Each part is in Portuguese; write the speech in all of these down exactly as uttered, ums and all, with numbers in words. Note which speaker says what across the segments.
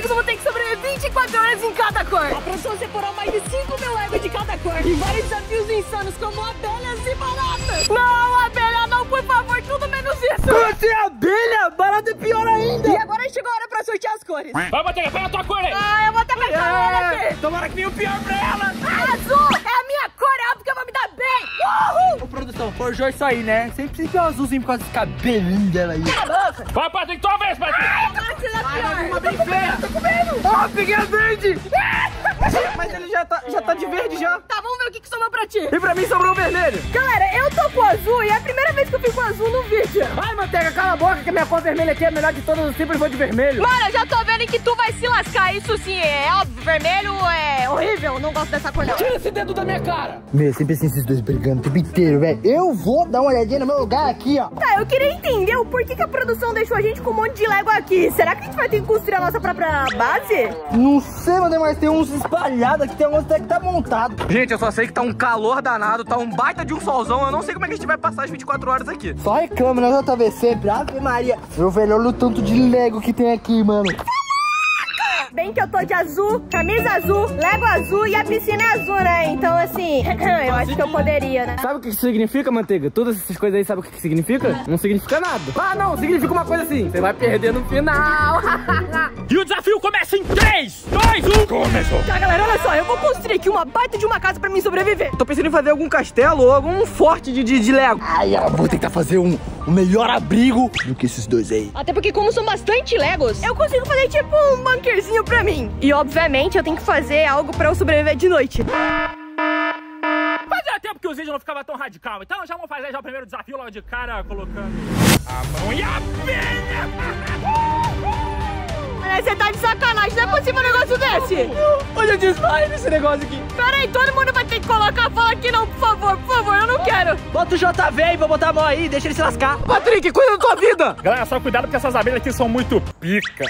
Speaker 1: amigos, eu vou ter que sobreviver vinte e quatro horas em cada cor.
Speaker 2: A produção separou mais de cinco mil Legos de cada cor. E vários desafios insanos, como abelhas e baratas.
Speaker 1: Não, abelha não, por favor, tudo menos isso.
Speaker 3: Você é abelha? Barata é pior ainda.
Speaker 2: E agora chegou a hora pra sortear as cores.
Speaker 4: Vai, Manteiga, pega a tua cor aí.
Speaker 1: Ah, eu vou até pegar ela aqui.
Speaker 3: Tomara que venha o pior pra ela.
Speaker 1: Ah, azul é a minha cor, é óbvio que eu vou me dar bem. Uhul.
Speaker 3: Ô, produção, forjou isso aí, né? Sempre tem que ter um azulzinho por causa desse cabelinho dela aí.
Speaker 4: Vai, Patrick, tua vez, Patrick.
Speaker 1: Ai, vai ser a pior.
Speaker 3: Uma bem feia. Tô com medo. Ó, peguei a verde. Mas ele já tá, já tá de verde já.
Speaker 1: Tá, vamos ver o que, que sobrou pra ti.
Speaker 3: E pra mim sobrou o vermelho.
Speaker 1: Galera, eu tô com azul e é a primeira vez que eu fico com azul no vídeo.
Speaker 3: Ai, Manteiga, cala a boca que a minha cor vermelha aqui é a melhor de todas. Eu sempre vou de vermelho.
Speaker 1: Mano, eu já tô vendo que tu vai se lascar. Isso sim, é óbvio. Vermelho é horrível. Não gosto dessa cor, não.
Speaker 4: Tira esse dedo da minha cara.
Speaker 3: Meu, sempre assim esses dois brigando o tempo inteiro, velho. Eu vou dar uma olhadinha no meu lugar aqui, ó.
Speaker 1: Tá, eu queria entender o porquê que a produção deixou a gente com um monte de Lego aqui. Será que a gente vai ter que construir a nossa própria base?
Speaker 3: Não sei, mano, mas tem uns espalhados aqui, tem uns até que tá montado. Gente, eu só sei que tá um calor danado, tá um baita de um solzão. Eu não sei como é que a gente vai passar as vinte e quatro horas aqui. Só reclama, né, J V? Sempre. Ave Maria. Meu velho, olha o tanto de Lego que tem aqui, mano.
Speaker 1: Bem que eu tô de azul, camisa azul, Lego azul e a piscina é azul, né? Então, assim, eu acho que eu poderia, né?
Speaker 3: Sabe o que isso significa, Manteiga? Todas essas coisas aí, sabe o que significa? Não significa nada. Ah, não, significa uma coisa assim. Você vai perder no final.
Speaker 4: E o desafio começa em três, dois, um. Começou.
Speaker 1: Tá, galera, olha só, eu vou construir aqui uma baita de uma casa pra mim sobreviver.
Speaker 3: Tô pensando em fazer algum castelo ou algum forte de, de, de Lego. Ai, eu vou tentar fazer um, um melhor abrigo do que esses dois aí.
Speaker 1: Até porque como são bastante Legos, eu consigo fazer tipo um bunkerzinho pra mim. E obviamente eu tenho que fazer algo pra eu sobreviver de noite.
Speaker 4: Fazia tempo que os vídeos não ficavam tão radical. Então já vamos fazer já o primeiro desafio logo de cara, colocando a mão e a abelha.
Speaker 1: Você tá de sacanagem, não é possível um negócio desse.
Speaker 3: Olha, desmaio nesse negócio aqui.
Speaker 1: Pera aí, todo mundo vai ter que colocar. Fala aqui não, por favor, por favor, eu não quero.
Speaker 3: Bota o J V e vou botar a mão aí, deixa ele se lascar. Patrick, cuida da tua vida.
Speaker 4: Galera, só cuidado porque essas abelhas aqui são muito pica.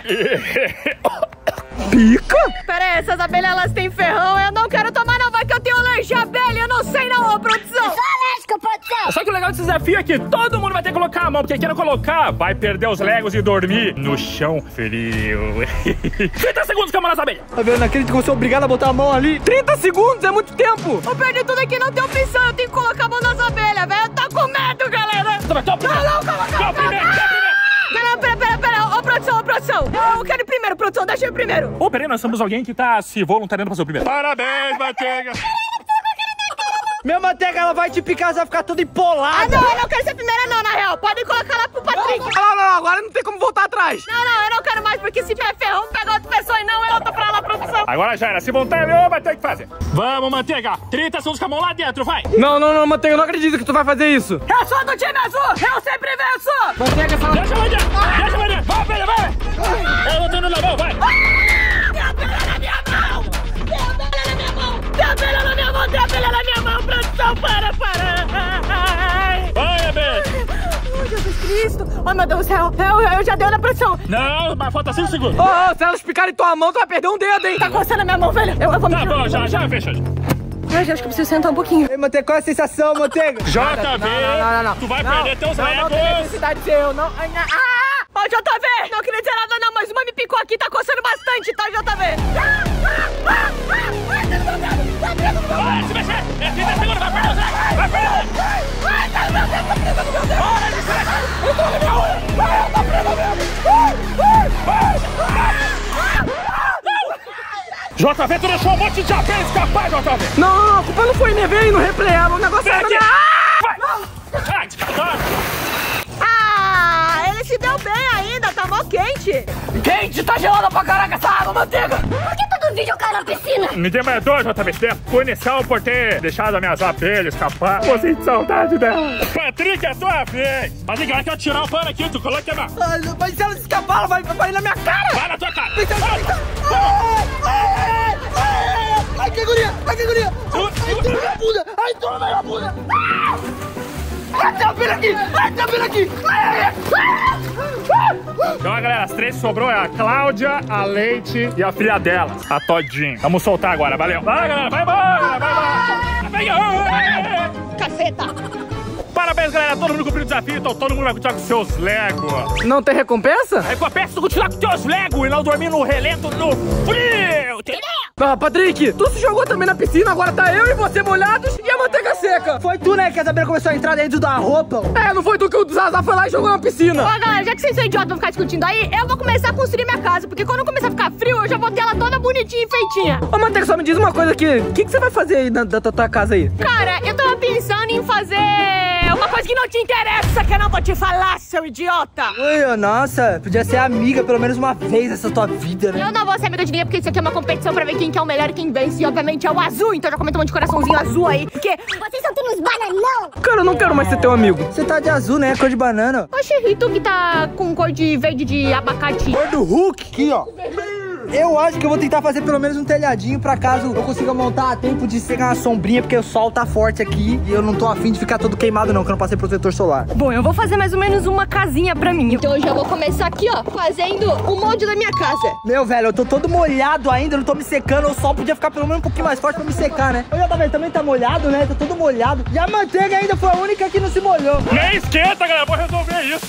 Speaker 3: Pica?
Speaker 1: Pera aí, essas abelhas elas têm ferrão. Eu não quero tomar não, vai que eu tenho alergia à abelha. Eu não sei não, ô produção.
Speaker 2: Alérgica, produção.
Speaker 4: Só que o legal desse desafio é que todo mundo vai ter que colocar a mão, porque quem não colocar vai perder os Legos e dormir no chão frio. trinta segundos, câmera abelha.
Speaker 3: Tá vendo? Não acredito que eu sou obrigado a botar a mão ali. trinta segundos é muito tempo.
Speaker 1: Eu perdi tudo aqui, não tem opção. Eu tenho que colocar a mão nas abelhas, velho. Eu tô com medo, galera.
Speaker 4: Toma, toma, primeiro.
Speaker 1: Não, não, calma, calma,
Speaker 4: Toma, primeiro, toma, primeiro.
Speaker 1: Não, pera, pera, pera. Ô, produção, ô, produção. Eu quero ir primeiro, produção. Deixa eu ir primeiro.
Speaker 4: Ô, peraí, nós somos alguém que tá se voluntariando pra ser o primeiro. Parabéns, Manteiga.
Speaker 3: Minha Manteiga, ela vai te picar, você vai ficar toda empolada.
Speaker 1: Ah, não, eu não quero ser primeira não, na real. Podem colocar lá pro Patrick.
Speaker 3: Não, não, não, agora não tem como voltar atrás.
Speaker 1: Não, não, eu não quero mais, porque se tiver ferrão, pega outra pessoa e não eu tô pra lá, produção.
Speaker 4: Agora já era, se voluntário, vai ter que fazer. Vamos, Manteiga. trinta segundos com a mão lá dentro, vai.
Speaker 3: Não, não, não, Manteiga, eu não acredito que tu vai fazer isso.
Speaker 1: Eu sou do time azul, eu sempre venço.
Speaker 3: Manteiga, fala...
Speaker 4: Deixa eu ver, deixa eu ver. Vai, abelha, vai. Eu não tenho na mão, vai.
Speaker 1: Tem abelha na minha mão. Tem abelha na minha mão. Tem abelha na minha mão, tem abelha na minha mão, produção, para, para.
Speaker 4: Vai, abelha.
Speaker 1: Oh, Jesus Cristo. Oh, meu Deus do céu. Eu, eu já deu na produção.
Speaker 4: Não, mas falta cinco segundos.
Speaker 3: Ô, oh, oh, se elas picarem tua mão, tu vai perder um dedo, hein?
Speaker 1: Tá coçando a minha mão, velho. Eu, eu vou me...
Speaker 4: Tá bom, já, já, fecha.
Speaker 1: Ai, acho que eu preciso sentar um pouquinho.
Speaker 3: Ei, Manteiga, qual é a sensação, Manteiga?
Speaker 4: J V,
Speaker 3: não, não, não, não.
Speaker 4: tu vai
Speaker 3: não,
Speaker 4: perder teus
Speaker 3: não,
Speaker 4: Legos.
Speaker 3: Não, tem necessidade de ser eu, não. Ai, não.
Speaker 1: Ah! Ó, J V, não queria dizer nada não, mas uma me picou aqui, tá coçando bastante, tá, J V? Ah, ah, ah, ah, ai, tá no meu dedo, tá preso no meu dedo.
Speaker 4: Vai, se mexer, é trinta segundos, vai perder os Legos, vai perder.
Speaker 1: Ai, tá no meu dedo, tá preso no meu dedo. Eu tô no meu olho, ai, eu tô preso no meu dedo.
Speaker 4: J V, tu deixou um monte de abelha escapar, J V.
Speaker 3: Não, não, não, a culpa não foi minha, vem aí no replay, o negócio é...
Speaker 4: Vai. Vai.
Speaker 1: Ah, ele se deu bem ainda, tá mó quente.
Speaker 3: Quente, tá gelada pra caraca essa água, Manteiga.
Speaker 2: Por que todo vídeo eu caio na piscina?
Speaker 4: Me dê mais dois, J V. Você tem punição por ter deixado as minhas abelhas escapar. Vou sentir saudade dela. Patrick, é tua vez. Patrick, vai que eu tirar o pano aqui, tu coloca a mão.
Speaker 3: Ai, mas se ela escapar, ela vai, vai na minha cara.
Speaker 4: Vai na tua cara.
Speaker 3: Ai, ai, ai, ai, que guria, ai, que guria. Ai, toma minha bunda, ai, toma minha bunda. Ai, tem abelha aqui, ai, tem abelha aqui.
Speaker 4: Então, galera, as três que sobrou é a Cláudia, a Leite e a filha dela, a Todinho. Vamos soltar agora, valeu. Vai, galera, vai embora, vai embora. Vai,
Speaker 1: Caceta.
Speaker 4: Parabéns, galera. Todo mundo cumpriu o desafio, então todo mundo vai continuar com seus Lego.
Speaker 3: Não tem recompensa?
Speaker 4: A recompensa é continuar com seus Lego e não dormir no relento no frio. Entendeu?
Speaker 3: Ah, Patrick, tu se jogou também na piscina, agora tá eu e você molhados e a manteiga seca.
Speaker 5: Foi tu, né, que a Isabela começou a entrar dentro da roupa.
Speaker 3: É, não foi tu que o Zazá foi lá e jogou na piscina.
Speaker 1: Ó, galera, já que vocês são idiotas vão ficar discutindo aí, eu vou começar a construir minha casa, porque quando começar a ficar frio, eu já vou ter ela toda bonitinha e feitinha.
Speaker 3: Ô, Manteiga, só me diz uma coisa aqui. O que, que você vai fazer aí na, da tua casa aí?
Speaker 1: Cara, eu tava pensando em fazer uma coisa que não te interessa, que eu não vou te falar, seu idiota.
Speaker 5: Ui, nossa, podia ser amiga pelo menos uma vez nessa tua vida, né?
Speaker 1: Eu não vou ser amiga de ninguém, porque isso aqui é uma competição pra ver quem que é o melhor e quem vence. E obviamente é o azul, então já comenta um monte de coraçãozinho azul aí, porque vocês são todos bananão.
Speaker 3: Cara, eu não quero mais ser teu amigo.
Speaker 5: Você tá de azul, né? Cor de banana.
Speaker 1: Oxe, e tu que tá com cor de verde de abacate?
Speaker 5: Cor do Hulk. Aqui, ó. Eu acho que eu vou tentar fazer pelo menos um telhadinho pra caso eu consiga montar a tempo de pegar uma sombrinha, porque o sol tá forte aqui e eu não tô afim de ficar todo queimado não, que eu não passei protetor solar.
Speaker 1: Bom, eu vou fazer mais ou menos uma casinha pra mim. Então eu já vou começar aqui, ó, fazendo o molde da minha casa.
Speaker 5: Meu, velho, eu tô todo molhado ainda, não tô me secando. O sol podia ficar pelo menos um pouquinho mais forte pra me secar, né? Eu já tá vendo, também tá molhado, né? Tá todo molhado. E a manteiga ainda foi a única que não se molhou.
Speaker 4: Nem esquenta, galera, vou resolver isso.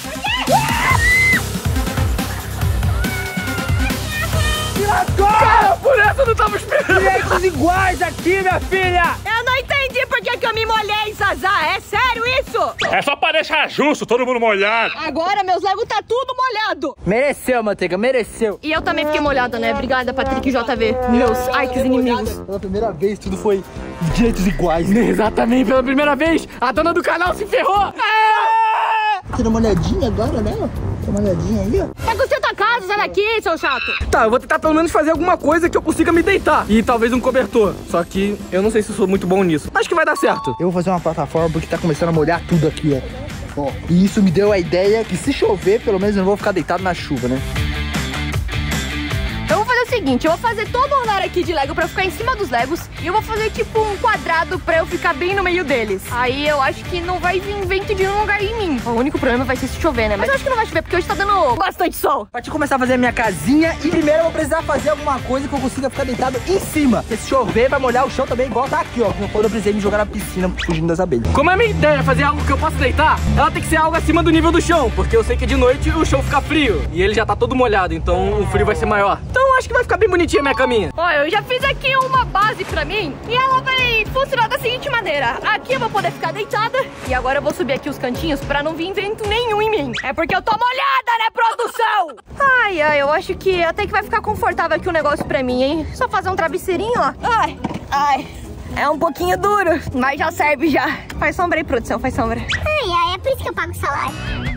Speaker 3: Cara, por essa eu não tava esperando.
Speaker 5: Direitos iguais aqui, minha filha.
Speaker 1: Eu não entendi por que que eu me molhei, Zazá. É sério isso?
Speaker 4: É só pra deixar justo, todo mundo molhado.
Speaker 1: Agora meus Lego tá tudo molhado.
Speaker 5: Mereceu, manteiga, mereceu.
Speaker 1: E eu também fiquei molhada, né? Obrigada, Patrick e J V. Meus Ikes inimigos.
Speaker 5: Pela primeira vez, tudo foi direitos iguais, né?
Speaker 3: Exatamente, pela primeira vez, a dona do canal se ferrou.
Speaker 5: Tira uma olhadinha agora, né? Dá uma olhadinha aí, ó.
Speaker 1: Tá com tua casa, sai daqui, seu chato.
Speaker 3: Tá, eu vou tentar pelo menos fazer alguma coisa que eu consiga me deitar. E talvez um cobertor. Só que eu não sei se eu sou muito bom nisso. Acho que vai dar certo.
Speaker 5: Eu vou fazer uma plataforma porque tá começando a molhar tudo aqui, ó. Ó, e isso me deu a ideia que se chover, pelo menos eu não vou ficar deitado na chuva, né?
Speaker 1: Eu vou fazer o seguinte, eu vou fazer todo o andar aqui de Lego pra eu ficar em cima dos Legos. E eu vou fazer tipo um quadrado pra eu ficar bem no meio deles. Aí eu acho que não vai vir vento de um lugar em mim. O único problema vai ser se chover, né? Mas eu acho que não vai chover porque hoje tá dando bastante sol.
Speaker 5: Pra te começar a fazer a minha casinha, e primeiro eu vou precisar fazer alguma coisa que eu consiga ficar deitado em cima. Porque se chover, vai molhar o chão também, igual tá aqui, ó. Quando eu precisei me jogar na piscina fugindo das abelhas.
Speaker 3: Como é a minha ideia fazer algo que eu possa deitar, ela tem que ser algo acima do nível do chão. Porque eu sei que de noite o chão fica frio. E ele já tá todo molhado, então o frio vai ser maior. Então eu acho que vai ficar bem bonitinha a minha caminha.
Speaker 1: Ó, eu já fiz aqui uma base pra mim. E ela vai funcionar da seguinte maneira. Aqui eu vou poder ficar deitada. E agora eu vou subir aqui os cantinhos pra não vir vento nenhum em mim. É porque eu tô molhada, né, produção? Ai, ai, eu acho que até que vai ficar confortável aqui o negócio pra mim, hein? Só fazer um travesseirinho, ó. Ai, ai. É um pouquinho duro, mas já serve já. Faz sombra aí, produção, faz sombra.
Speaker 2: Ai, ai, é por isso que eu pago o salário.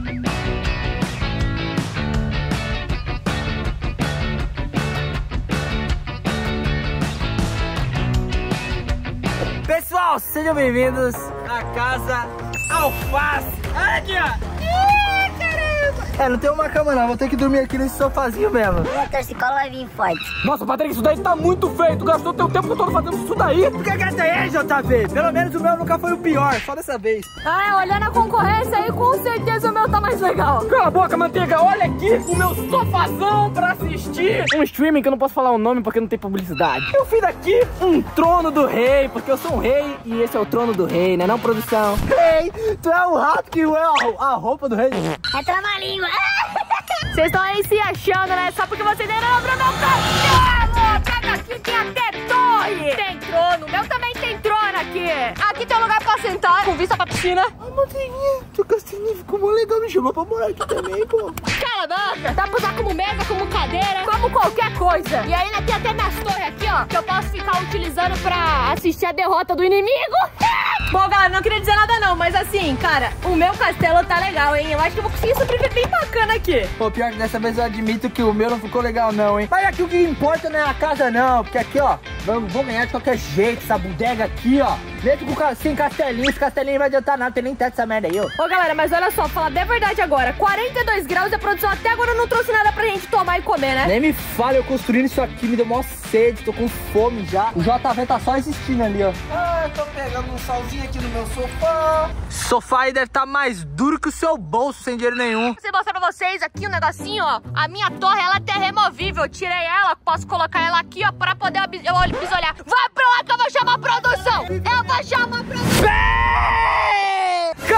Speaker 5: Pessoal, sejam bem-vindos à casa Alface. Olha aqui, ó. Ih, caramba. É, não tem uma cama não, vou ter que dormir aqui nesse sofazinho mesmo.
Speaker 2: O torcicolo vai vir forte.
Speaker 3: Nossa, Patrick, isso daí tá muito feio. Tu gastou teu tempo todo fazendo isso daí.
Speaker 5: Por que gasta aí, J V? Pelo menos o meu nunca foi o pior, só dessa vez.
Speaker 1: Ah, olhando a concorrência aí, com certeza o meu tá mais legal.
Speaker 3: Cala a boca, Manteiga. Olha aqui o meu sofazão pra assistir um streaming que eu não posso falar o nome porque não tem publicidade. Eu fiz aqui um trono do rei, porque eu sou um rei e esse é o trono do rei, né? Não, produção?
Speaker 5: Rei, tu é o rato que é a, a roupa do rei.
Speaker 2: É trava-língua.
Speaker 1: Vocês estão aí se achando, né? Só porque vocês deram pra meu castelo! Pega aqui, tem até torre! Tem trono, o meu também tem trono aqui! Aqui tem um lugar pra sentar, com vista pra piscina.
Speaker 5: Ai, Manteiguinha, teu castelinho ficou mó legal, me chamou pra morar aqui também, pô.
Speaker 1: Cala a boca! Dá pra usar como mesa, como cadeira, como qualquer coisa. E ainda tem até minhas torres aqui, ó, que eu posso ficar utilizando pra assistir a derrota do inimigo. Bom, galera, não queria dizer nada não, mas assim, cara, o meu castelo tá legal, hein? Eu acho que eu vou conseguir sobreviver bem bacana aqui.
Speaker 5: Pô, pior que dessa vez eu admito que o meu não ficou legal não, hein? Mas aqui o que importa não é a casa não, porque aqui, ó, vou, vou ganhar de qualquer jeito, essa bodega aqui, ó. Mesmo com, sem castelinho, esse castelinho não vai adiantar nada, tem nem teto essa merda aí, ó.
Speaker 1: Ô, galera, mas olha só, falar bem a verdade agora, quarenta e dois graus e a produção até agora não trouxe nada pra gente tomar e comer, né?
Speaker 5: Nem me fale, eu construindo isso aqui, me deu mó sede, tô com fome já. O J V tá só existindo ali, ó. Ah, eu tô pegando um solzinho aqui no meu sofá. Sofá aí deve estar tá mais duro que o seu bolso, sem dinheiro nenhum.
Speaker 1: Vou mostrar pra vocês aqui um negocinho, ó. A minha torre, ela é removível. Eu tirei ela, posso colocar ela aqui, ó, pra poder eu bisolhar. Vai pra lá que eu vou chamar a produção! Eu vou chamar a produção!
Speaker 3: Cara, o Patrick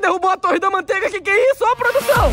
Speaker 3: derrubou a torre da manteiga. Que que é isso? Ó, produção!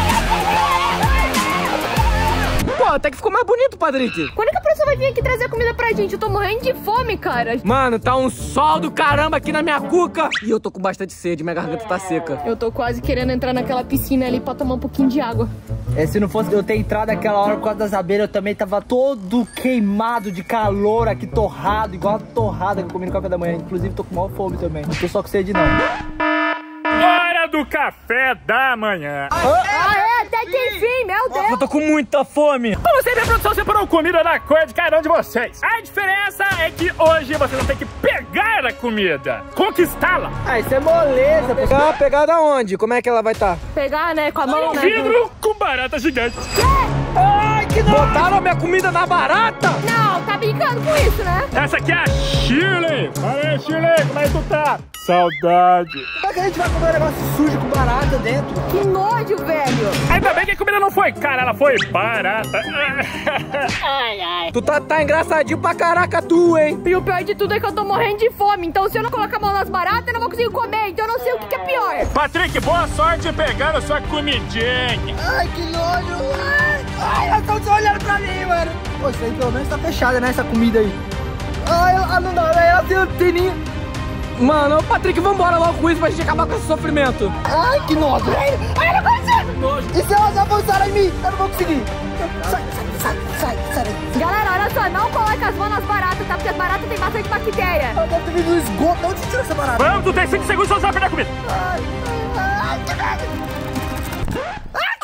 Speaker 3: Pô, até que ficou mais bonito, Patrick.
Speaker 1: Quando que a produção vai vir aqui trazer comida pra gente? Eu tô morrendo de fome, cara.
Speaker 3: Mano, tá um sol do caramba aqui na minha cuca. E eu tô com bastante sede, minha garganta tá seca.
Speaker 1: Eu tô quase querendo entrar naquela piscina ali pra tomar um pouquinho de água.
Speaker 5: É, se não fosse eu ter entrado naquela hora por causa das abelhas, eu também tava todo queimado de calor aqui, torrado, igual a torrada que eu comi no café da manhã. Inclusive, tô com maior fome também. Não tô só com sede, não.
Speaker 4: Hora do café da manhã.
Speaker 1: Ah, é? Até que enfim, meu Deus.
Speaker 3: Eu tô com muita fome.
Speaker 4: Como sempre, a produção separou comida da cor de cada um de vocês. A diferença é que hoje você não tem que pegar a comida, conquistá-la.
Speaker 5: Ah, isso é moleza, pessoal.
Speaker 3: Pegar, pegar da onde? Como é que ela vai estar? Tá?
Speaker 1: Pegar, né, com a mão,
Speaker 4: Um
Speaker 1: né?
Speaker 4: vidro com barata gigante.
Speaker 3: Ai, que nojo. Botaram a minha comida na barata?
Speaker 1: Não, tá brincando com isso, né?
Speaker 4: Essa aqui é a Shirley. Fala aí, Shirley, como é que tu tá? Saudade.
Speaker 5: Como é que a gente vai comer um negócio sujo com barata dentro?
Speaker 1: Que nojo, velho.
Speaker 4: Ainda bem que a comida não foi cara, ela foi barata.
Speaker 1: Ai, ai.
Speaker 3: Tu tá, tá engraçadinho pra caraca tu, hein?
Speaker 1: E o pior de tudo é que eu tô morrendo de fome. Então se eu não colocar a mão nas baratas, eu não vou conseguir comer. Então eu não sei o que, que é pior.
Speaker 4: Patrick, boa sorte pegando a sua comidinha.
Speaker 5: Ai, que nojo. Ai, ai, elas estão só olhando pra mim, mano. Pô, isso aí pelo menos tá fechada, né, essa comida aí. Ai, ela não dá, velho. Ela tem anteninha.
Speaker 3: Mano, Patrick, vambora logo com isso pra gente acabar com esse sofrimento.
Speaker 5: Ai, que nojo. Ai, ai, não consigo. E se elas avançarem em mim? Eu não vou conseguir. Sai, sai, sai, sai, sai.
Speaker 1: Galera, olha só, não coloque as mãos nas baratas, tá? Porque as baratas tem bastante bactéria.
Speaker 5: Eu devo ter vindo no esgoto. De onde você tirou essa barata?
Speaker 4: Vamos, tu tem cinco segundos pra usar perder a comida.
Speaker 5: Ai, ai, que merda. Ai,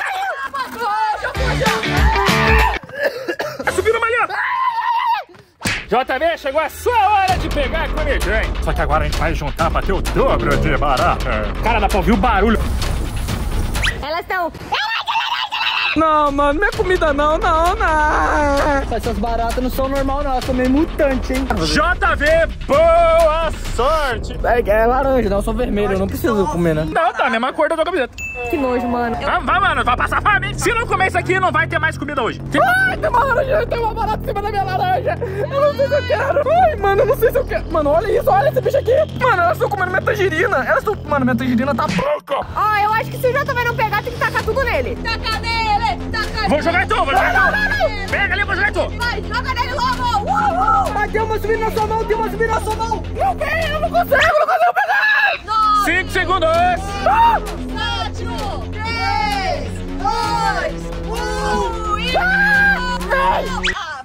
Speaker 5: caiu.
Speaker 4: Tá subindo amanhã. J B, chegou a sua hora de pegar a comidinha. Só que agora a gente vai juntar pra ter o dobro de barata. Cara, dá pra ouvir o barulho.
Speaker 1: Elas estão...
Speaker 3: Não, mano, minha comida não, não, não.
Speaker 5: Essas baratas não são normal, não. Elas são meio mutantes, hein?
Speaker 4: J B, boa sorte.
Speaker 5: É, é laranja, não. Eu sou vermelho. Eu não preciso comer, né?
Speaker 4: Não, tá a mesma cor da tua camiseta.
Speaker 1: Que nojo, mano.
Speaker 4: Vai, vai, mano, vai passar fome. Se não comer isso aqui, não vai ter mais comida hoje.
Speaker 3: Ai, tem uma laranja, tem uma barata em cima da minha laranja. Eu não sei se eu quero. Ai, mano, eu não sei se eu quero. Mano, olha isso, olha esse bicho aqui. Mano, elas estão comendo minha tangerina. Elas estão... Mano, minha tangerina tá branca.
Speaker 1: Ó, eu acho que se o J B não pegar, tem que tacar tudo nele. Taca nele, taca nele.
Speaker 4: Vou jogar tu, vou jogar
Speaker 1: Não,
Speaker 4: tu.
Speaker 1: não, não.
Speaker 4: Pega ali, vou jogar tu.
Speaker 1: Vai, joga nele logo. Uhul.
Speaker 5: Ai, tem uma subindo na sua mão. Tem uma subindo na sua mão.
Speaker 1: Meu bem, eu não consigo, não consigo pegar. Nove,
Speaker 4: Cinco segundos.
Speaker 1: sete, três, dois, um e... Ah, velho.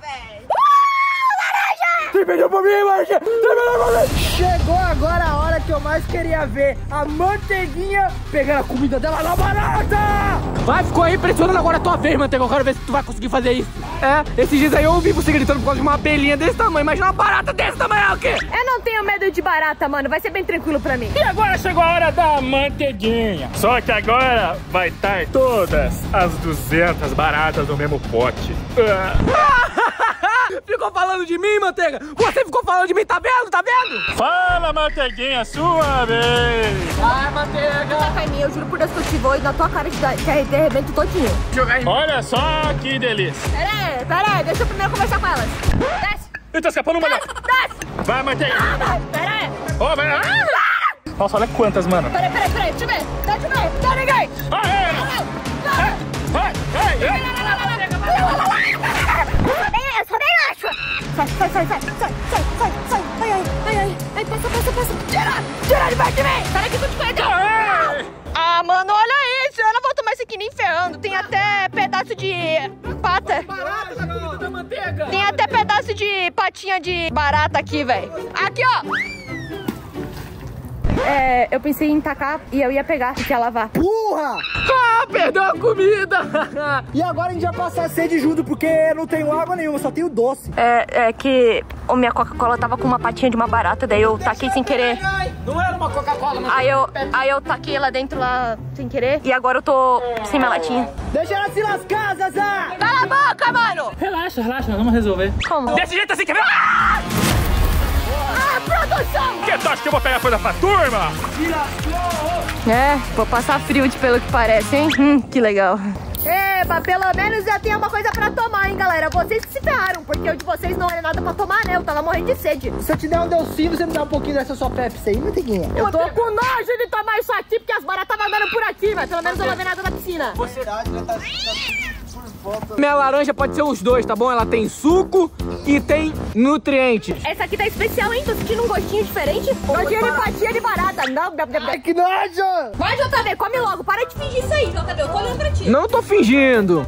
Speaker 5: Você perdeu pra mim, Marcia! Você perdeu pra mim! Chegou agora a hora que eu mais queria ver. A manteiguinha pegando a comida dela na barata!
Speaker 3: Vai, ficou aí pressionando agora a tua vez, manteiga. Eu quero ver se tu vai conseguir fazer isso. É, esses dias aí eu ouvi você gritando por causa de uma abelhinha desse tamanho. Imagina uma barata desse tamanho, é o quê?
Speaker 1: Eu não tenho medo de barata, mano. Vai ser bem tranquilo pra mim.
Speaker 4: E agora chegou a hora da manteiguinha. Só que agora vai estar todas as duzentas baratas no mesmo pote.
Speaker 3: Ficou falando de mim, manteiga? Você ficou falando de mim, tá vendo? Tá vendo?
Speaker 4: Fala, manteiguinha, sua vez.
Speaker 5: Ai, manteiga!
Speaker 1: Taca em mim, eu juro por Deus que eu te vou e na tua cara te arrebento todinho.
Speaker 4: Olha só que delícia.
Speaker 1: Pera aí, pera aí, deixa eu primeiro conversar com elas. Desce,
Speaker 4: Ele tá escapando uma.
Speaker 1: desce.
Speaker 4: Vai, manteiga.
Speaker 1: Ah, pera aí.
Speaker 4: Ó, vai. Nossa, olha quantas, mano.
Speaker 1: Peraí, peraí, peraí, deixa eu ver. Deixa eu ver, não tem ninguém.
Speaker 4: Aê! Vai, vai, vai.
Speaker 1: Eu sou bem macho. Sai, sai, sai, sai, sai, sai, sai, sai. Ai, ai, ai, ai, ai, passa, passa, passa. Tira, tira de perto de mim. Peraí que eu te pego. Ah, mano, olha isso. Eu não vou tomar isso aqui nem ferrando. Tem até pedaço de pata.
Speaker 3: Barata na comida da manteiga.
Speaker 1: Tem até pedaço de patinha de barata aqui, velho. Aqui, ó. É, eu pensei em tacar e eu ia pegar e ia lavar.
Speaker 5: Porra!
Speaker 3: Ah, perdeu a comida.
Speaker 5: E agora a gente vai passar sede junto, porque não tenho água nenhuma, só tenho doce.
Speaker 1: É, é que a minha Coca-Cola tava com uma patinha de uma barata, daí eu taquei sem querer.
Speaker 3: Não era uma Coca-Cola, mas...
Speaker 1: Aí eu, aí eu taquei lá dentro, lá, sem querer. E agora eu tô sem minha latinha.
Speaker 5: Deixa ela se lascar, Zazá!
Speaker 1: Cala a boca, mano!
Speaker 3: Relaxa, relaxa, nós vamos resolver.
Speaker 1: Como?
Speaker 4: Desse jeito assim, quer ver? Ah!
Speaker 1: Ah, produção!
Speaker 4: Que tu acha que eu vou pegar coisa pra turma?
Speaker 1: É, vou passar frio de pelo que parece, hein? Hum, que legal. Eba, pelo menos já tem uma coisa pra tomar, hein, galera. Vocês que se ferraram, porque o de vocês não era nada pra tomar, né? Eu tava morrendo de sede.
Speaker 5: Se eu te der um docinho, você me dá um pouquinho dessa sua Pepsi aí, Manteiguinha?
Speaker 1: Eu tô com nojo de tomar isso aqui, porque as baratas estavam andando por aqui, mas pelo menos eu não vi nada da piscina.
Speaker 5: Você vai estar
Speaker 3: Minha laranja pode ser os dois, tá bom? Ela tem suco e tem nutrientes.
Speaker 1: Essa aqui tá especial, hein? Tô sentindo um gostinho diferente. Gostinho de fatia de barata. Não,
Speaker 5: Ai, que nojo!
Speaker 1: vai, J V, come logo. Para de fingir isso aí, J V. Eu tô olhando pra ti.
Speaker 3: Não tô fingindo.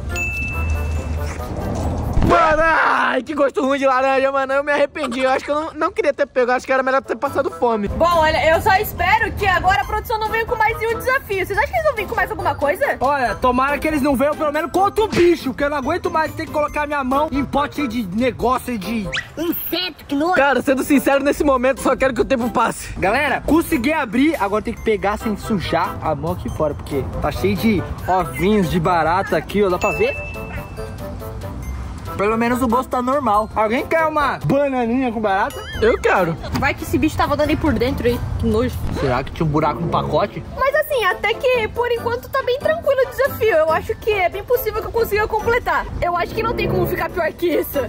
Speaker 3: Mano, ai, que gosto ruim de laranja, mano. Eu me arrependi. Eu acho que eu não, não queria ter pego. Acho que era melhor ter passado fome.
Speaker 1: Bom, olha, eu só espero que agora a produção não venha com mais nenhum desafio. Vocês acham que eles vão vir com mais alguma coisa?
Speaker 5: Olha, tomara que eles não venham pelo menos contra o bicho, que eu não aguento mais ter que colocar minha mão em pote cheio de negócio e de inseto, que nojo.
Speaker 3: Cara, sendo sincero, nesse momento só quero que o tempo passe.
Speaker 5: Galera, consegui abrir, agora tem que pegar sem sujar a mão aqui fora, porque tá cheio de ovinhos de barata aqui, ó, dá pra ver? Pelo menos o gosto tá normal. Alguém quer uma bananinha com barata?
Speaker 3: Eu quero.
Speaker 1: Vai que esse bicho tava dando aí por dentro aí. Que nojo.
Speaker 5: Será que tinha um buraco no pacote?
Speaker 1: Mas assim, até que por enquanto tá bem tranquilo o desafio. Eu acho que é bem possível que eu consiga completar. Eu acho que não tem como ficar pior que isso.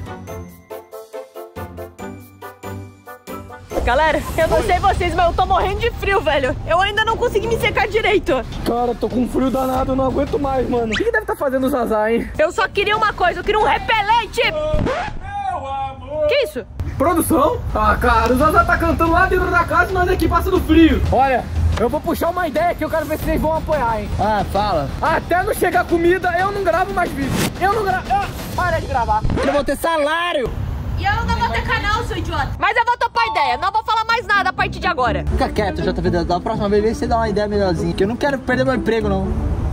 Speaker 1: Galera, eu não sei vocês, mas eu tô morrendo de frio, velho. Eu ainda não consegui me secar direito.
Speaker 3: Cara, tô com frio danado, eu não aguento mais, mano. O que, que deve estar tá fazendo o Zazá, hein?
Speaker 1: Eu só queria uma coisa, eu queria um repelente.
Speaker 4: Meu amor!
Speaker 1: Que isso?
Speaker 3: Produção? Ah, cara, o Zazá tá cantando lá dentro da casa e nós aqui passando frio. Olha, eu vou puxar uma ideia aqui, eu quero ver se vocês vão apoiar, hein?
Speaker 5: Ah, fala.
Speaker 3: Até não chegar comida, eu não gravo mais vídeo. Eu não gravo. Eu... Para de gravar.
Speaker 5: Eu não vou ter salário.
Speaker 1: E eu não vou ter canal, seu idiota. Mas eu vou topar a ideia, não vou falar mais nada a partir de agora.
Speaker 5: Fica quieto, J V, da próxima vez vê se você dá uma ideia melhorzinha, que eu não quero perder meu emprego, não.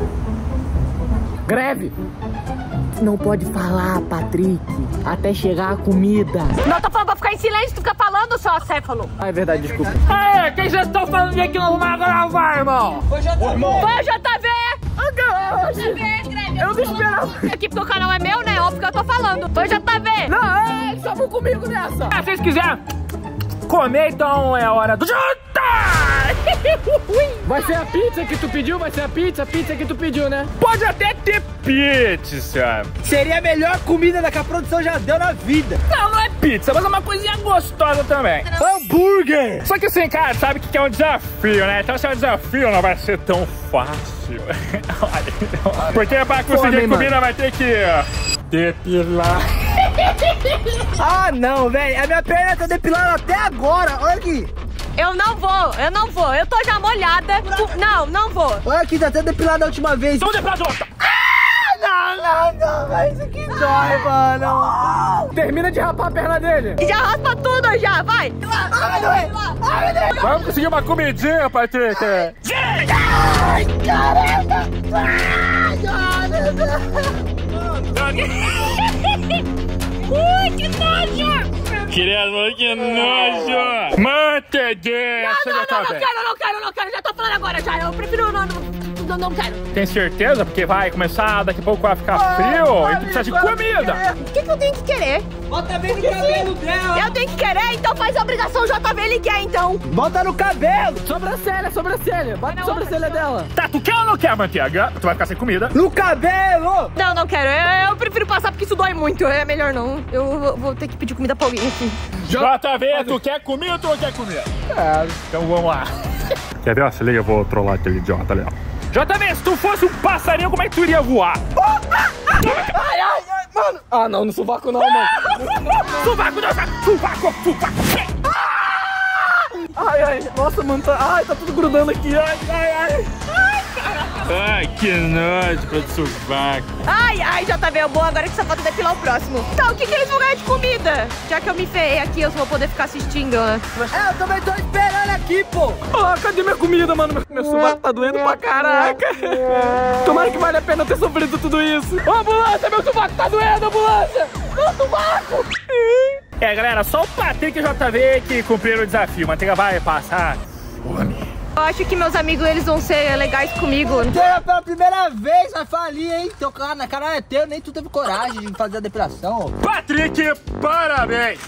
Speaker 3: Greve.
Speaker 5: Não pode falar, Patrick, até chegar a comida.
Speaker 1: Não, tô falando pra ficar em silêncio, tu fica falando, seu acéfalo.
Speaker 3: Ah, é verdade, desculpa.
Speaker 4: É, quem vocês estão falando de que não vamos gravar, irmão?
Speaker 1: Foi o J V.
Speaker 3: J V, eu não esperava.
Speaker 1: Aqui porque o canal é meu, né? Óbvio que eu tô falando. Foi o J V.
Speaker 3: Não, é, eles estavam comigo nessa.
Speaker 4: Se vocês quiserem comer, então é hora do jantar!
Speaker 3: Vai ser a pizza que tu pediu? Vai ser a pizza? A pizza que tu pediu, né?
Speaker 4: Pode até ter pizza.
Speaker 5: Seria a melhor comida da que a produção já deu na vida.
Speaker 4: Não, não é pizza, mas é uma coisinha gostosa também.
Speaker 5: Hambúrguer!
Speaker 4: Só que assim, cara, sabe o que é um desafio, né? Então se é um desafio, não vai ser tão fácil. Porque pra conseguir
Speaker 3: Fome,
Speaker 4: comida
Speaker 3: mano.
Speaker 4: vai ter que depilar.
Speaker 5: Ah, não, velho. A minha perna tá depilando até agora. Olha aqui.
Speaker 1: Eu não vou, eu não vou. Eu tô já molhada. Não, não vou.
Speaker 5: Olha aqui, tá até depilado da última vez.
Speaker 4: Vamos depilar de volta.
Speaker 5: Não, não, não. Mas isso aqui dói, mano.
Speaker 3: Termina de rapar a perna dele.
Speaker 1: Já raspa tudo já, vai.
Speaker 5: Ai, doer. Ai, meu Deus.
Speaker 4: Vamos conseguir uma comidinha, Patrick.
Speaker 5: Ai, caraca. Ai, meu Deus.
Speaker 1: Ui, que nojo.
Speaker 4: Criador, que nojo. Manteiguinha.
Speaker 1: Não, não,
Speaker 4: Chega, tá
Speaker 1: não, não
Speaker 4: bem.
Speaker 1: quero, não quero, não quero. Já tô falando agora já. Eu prefiro não, não, não, não quero.
Speaker 4: Tem certeza? Porque vai começar, daqui a pouco vai ficar frio e tu precisa de comida.
Speaker 1: O que, que eu tenho que querer?
Speaker 5: Bota bem no cabelo dela.
Speaker 1: Eu tenho que querer, então faz a obrigação J V, ele quer então.
Speaker 5: Bota no cabelo.
Speaker 3: Sobrancelha, sobrancelha. Bate a sobrancelha dela.
Speaker 4: Tá, tu quer ou não quer, manteiga? Tu vai ficar sem comida.
Speaker 5: No cabelo.
Speaker 1: Não, não quero. Eu, eu prefiro passar porque isso dói muito. É melhor não. Eu vou, vou ter que pedir comida pra alguém aqui.
Speaker 4: J V, tu quer comida ou tu não quer comer? É. Então vamos lá. Quer ver? Ó, se liga, eu vou trollar aquele idiota ali, ó. J V, se tu fosse um passarinho, como é que tu iria voar?
Speaker 5: Ai, ai, ai, mano.
Speaker 3: Ah, não, no sovaco não, mano.
Speaker 4: Sovaco, não, sovaco, sovaco.
Speaker 3: Ai, ai, nossa, mano, tá... Ai, tá tudo grudando aqui, ai, ai, ai.
Speaker 4: Ai, que nojo pra sovaco.
Speaker 1: Ai, ai, J V, é bom agora que só falta depilar o próximo. Então, o que, que eles vão ganhar de comida? Já que eu me ferrei aqui, eu só vou poder ficar assistindo. Né?
Speaker 5: É, eu também tô esperando aqui, pô.
Speaker 3: Ah, cadê minha comida, mano? Meu, meu sovaco tá doendo pra caraca. Tomara que vale a pena ter sofrido tudo isso. Ô, ambulância, meu sovaco tá doendo, ambulância. Meu sovaco.
Speaker 4: É, galera, só o Patrick e o J V que cumpriram o desafio. Manteiga vai passar fome.
Speaker 1: Eu acho que meus amigos, eles vão ser legais comigo.
Speaker 5: Inteira pela primeira vez, vai falir, hein? Teu cara na cara é teu, nem tu teve coragem de fazer a depilação.
Speaker 4: Patrick, parabéns.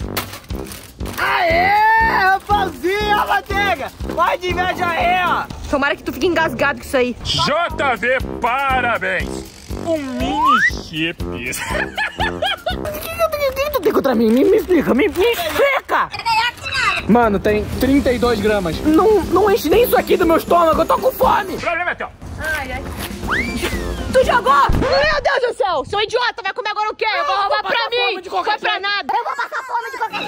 Speaker 5: Aê, rapazinho, ó, manteiga. Vai de inveja aí, ó.
Speaker 1: Tomara que tu fique engasgado com isso aí.
Speaker 4: J V, parabéns. um mini chips.
Speaker 5: O que, que, que tu tem contra mim? Me, me explica, me, me explica! Mano, tem trinta e dois gramas. Não, não enche nem isso aqui do meu estômago, eu tô com fome.
Speaker 4: O problema é teu.
Speaker 1: Ai, ai. Tu jogou? Meu Deus do céu! Seu idiota, vai comer agora o quê? Eu vou roubar pra mim! Não foi pra nada! Eu vou passar fome de qualquer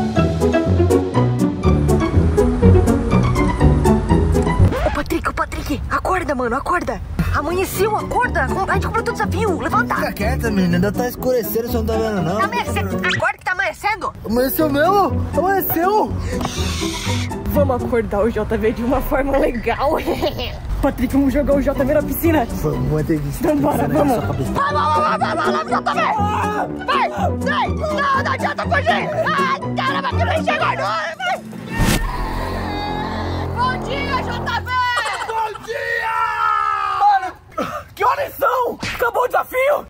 Speaker 1: jeito! Ô, Patrick, ô, Patrick, acorda, mano, acorda! Amanheceu, acorda! A gente completou o desafio, levanta!
Speaker 3: Fica quieta, menina, ainda tá escurecendo, você não tá vendo, não?
Speaker 1: Tá amanhecendo, acorda que tá amanhecendo!
Speaker 3: Amanheceu mesmo? Amanheceu!
Speaker 2: Vamos acordar o J V de uma forma legal. Patrick, vamos jogar o J V na piscina.
Speaker 3: Vamos, antes disso.
Speaker 2: Então bora, vamos.
Speaker 1: Vai, vai, vai, vai, vai, vai, vai, vai, vai! Vai, vai! Não, não adianta fugir!